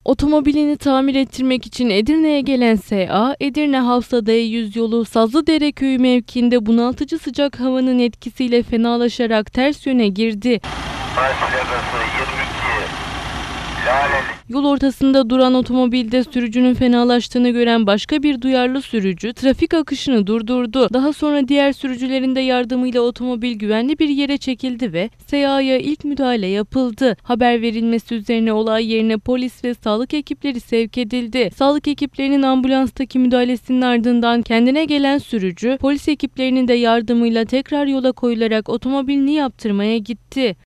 Otomobilini tamir ettirmek için Edirne'ye gelen S.A., Edirne Hafsa'da yolu Sazlıdere köyü mevkiinde bunaltıcı sıcak havanın etkisiyle fenalaşarak ters yöne girdi. Yol ortasında duran otomobilde sürücünün fenalaştığını gören başka bir duyarlı sürücü trafik akışını durdurdu. Daha sonra diğer sürücülerin de yardımıyla otomobil güvenli bir yere çekildi ve S.A.'ya ilk müdahale yapıldı. Haber verilmesi üzerine olay yerine polis ve sağlık ekipleri sevk edildi. Sağlık ekiplerinin ambulanstaki müdahalesinin ardından kendine gelen sürücü, polis ekiplerinin de yardımıyla tekrar yola koyularak otomobilini yaptırmaya gitti.